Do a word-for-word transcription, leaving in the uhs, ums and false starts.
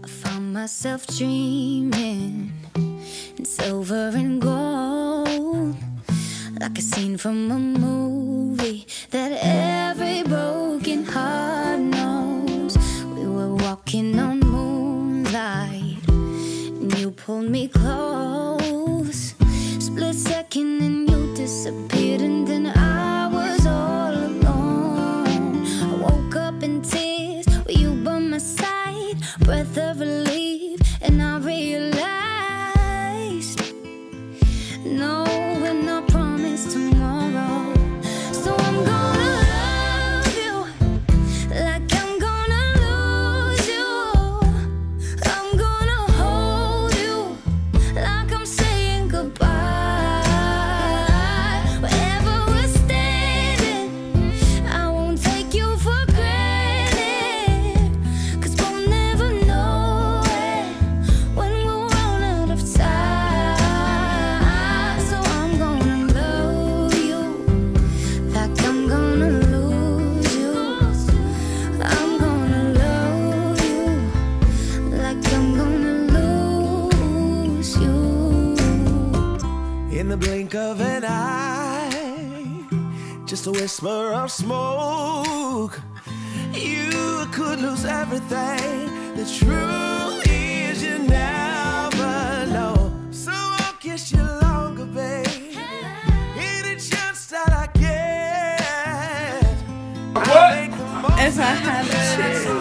I found myself dreaming in silver and gold, like a scene from a movie that every broken heart knows. We were walking on moonlight and you pulled me close. Split second and you disappeared, and then I was all alone. I woke up in tears with you by my side, breath of relief, and I realized no, we're not promised tomorrow. So I'm gonna love you like I'm gonna lose you. I'm gonna hold you like I'm saying goodbye. Wherever we're standing, I won't take you for granted, 'cause we'll never know it when we'll run out of time. So I'm gonna love you like I'm gonna lose you. I'm gonna love you like I'm gonna lose you. In the blink of an eye, just a whisper of smoke, you could lose everything. The truth is you never know. So I'll kiss you longer, babe. Any chance that I get, I'll make the most If I of had it. to